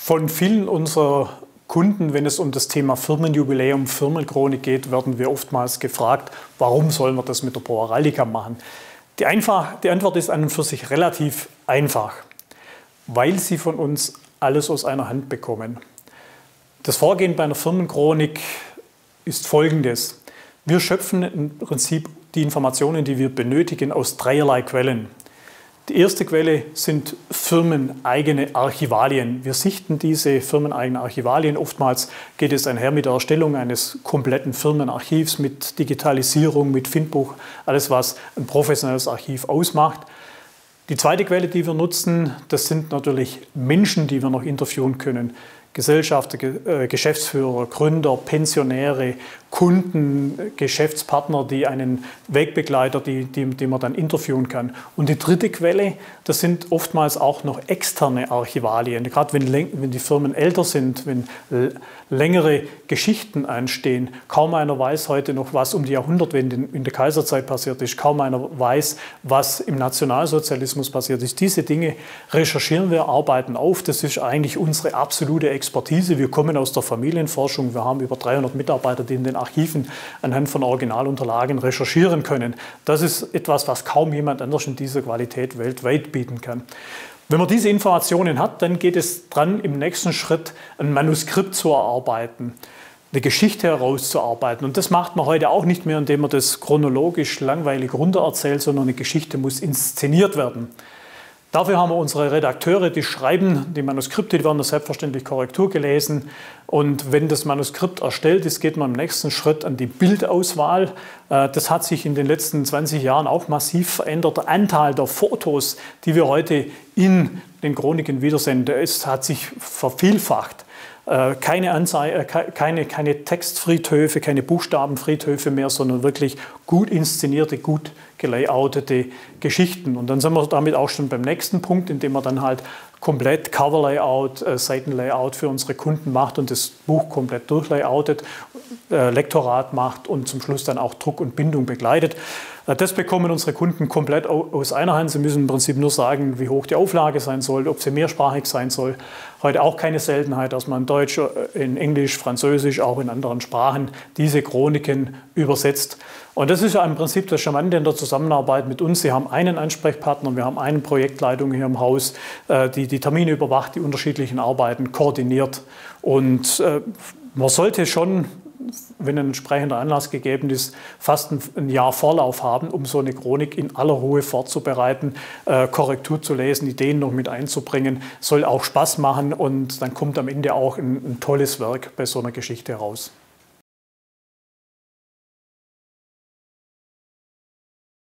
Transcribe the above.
Von vielen unserer Kunden, wenn es um das Thema Firmenjubiläum, Firmenchronik geht, werden wir oftmals gefragt, warum sollen wir das mit der Brauerei-Liga machen? Die Antwort ist an und für sich relativ einfach, weil Sie von uns alles aus einer Hand bekommen. Das Vorgehen bei einer Firmenchronik ist folgendes. Wir schöpfen im Prinzip die Informationen, die wir benötigen, aus dreierlei Quellen. Die erste Quelle sind firmeneigene Archivalien. Wir sichten diese firmeneigenen Archivalien. Oftmals geht es einher mit der Erstellung eines kompletten Firmenarchivs, mit Digitalisierung, mit Findbuch, alles was ein professionelles Archiv ausmacht. Die zweite Quelle, die wir nutzen, das sind natürlich Menschen, die wir noch interviewen können. Gesellschafter, Geschäftsführer, Gründer, Pensionäre, Kunden, Geschäftspartner, die einen Wegbegleiter, die man dann interviewen kann. Und die dritte Quelle, das sind oftmals auch noch externe Archivalien. Gerade wenn die Firmen älter sind, wenn längere Geschichten anstehen. Kaum einer weiß heute noch, was um die Jahrhundertwende in der Kaiserzeit passiert ist. Kaum einer weiß, was im Nationalsozialismus passiert ist. Diese Dinge recherchieren wir, arbeiten auf. Das ist eigentlich unsere absolute Expertise. Wir kommen aus der Familienforschung. Wir haben über 300 Mitarbeiter, die in den Archiven anhand von Originalunterlagen recherchieren können. Das ist etwas, was kaum jemand anders in dieser Qualität weltweit bieten kann. Wenn man diese Informationen hat, dann geht es dran, im nächsten Schritt ein Manuskript zu erarbeiten, eine Geschichte herauszuarbeiten. Und das macht man heute auch nicht mehr, indem man das chronologisch langweilig runtererzählt, sondern eine Geschichte muss inszeniert werden. Dafür haben wir unsere Redakteure, die schreiben die Manuskripte, die werden selbstverständlich Korrektur gelesen. Und wenn das Manuskript erstellt ist, geht man im nächsten Schritt an die Bildauswahl. Das hat sich in den letzten 20 Jahren auch massiv verändert. Der Anteil der Fotos, die wir heute in den Chroniken wiedersehen, hat sich vervielfacht. Keine Textfriedhöfe, keine Buchstabenfriedhöfe mehr, sondern wirklich gut inszenierte, gut gelayoutete Geschichten. Und dann sind wir damit auch schon beim nächsten Punkt, indem man dann halt komplett Coverlayout, Seitenlayout für unsere Kunden macht und das Buch komplett durchlayoutet, Lektorat macht und zum Schluss dann auch Druck und Bindung begleitet. Das bekommen unsere Kunden komplett aus einer Hand. Sie müssen im Prinzip nur sagen, wie hoch die Auflage sein soll, ob sie mehrsprachig sein soll. Heute auch keine Seltenheit, dass man in Deutsch, in Englisch, Französisch, auch in anderen Sprachen diese Chroniken übersetzt. Und das ist ja im Prinzip das Charmante in der Zusammenarbeit mit uns. Sie haben einen Ansprechpartner, wir haben eine Projektleitung hier im Haus, die die Termine überwacht, die unterschiedlichen Arbeiten koordiniert. Und man sollte schon, wenn ein entsprechender Anlass gegeben ist, fast ein Jahr Vorlauf haben, um so eine Chronik in aller Ruhe vorzubereiten, Korrektur zu lesen, Ideen noch mit einzubringen. Soll auch Spaß machen und dann kommt am Ende auch ein tolles Werk bei so einer Geschichte heraus.